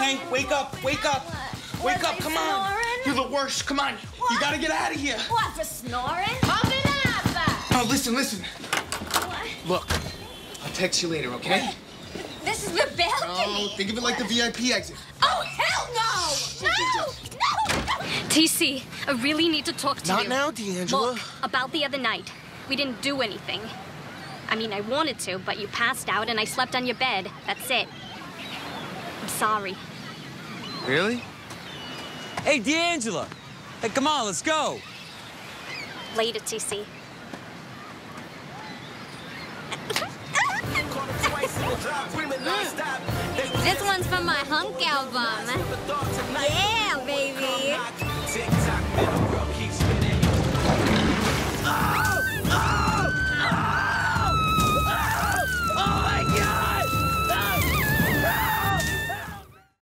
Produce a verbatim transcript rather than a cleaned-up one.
Hank, wake up, wake up. Wake up, come on. You're the worst, come on. What? You gotta get out of here. What, for snoring? Open up! No, listen, listen. What? Look, I'll text you later, okay? This is the balcony. Oh, think of it like the V I P exit. Oh, hell no! No! No! No! T C, I really need to talk to Not you. now, D'Angela. Look, about the other night. We didn't do anything. I mean, I wanted to, but you passed out and I slept on your bed. That's it. I'm sorry. Really? Hey, D'Angela! Hey, come on, let's go! Later, T C. This one's from my hunk album. Yeah!